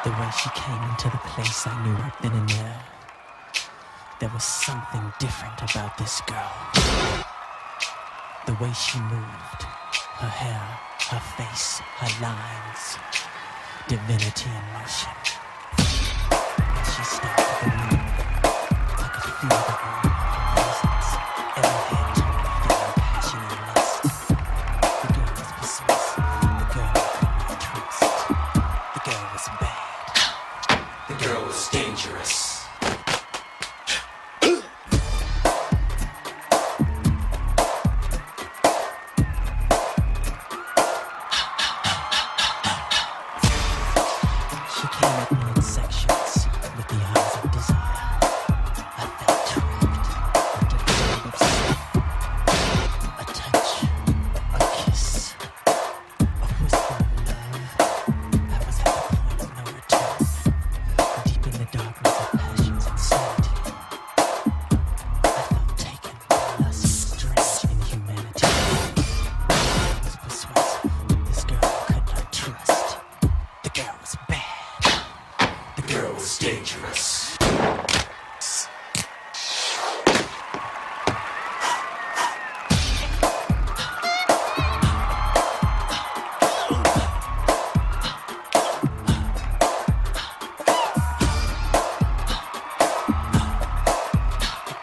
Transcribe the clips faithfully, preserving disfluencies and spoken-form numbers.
The way she came into the place, I knew right then and there. There was something different about this girl. The way she moved, her hair, her face, her lines, divinity in motion. When she stepped to the room, I could feel the aura of her presence. Every head turned, feeling passion and lust. The girl was persuasive. The girl I could not trust. The girl was bad. The girl was dangerous. Dangerous.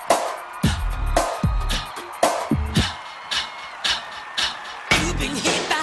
You've been hit.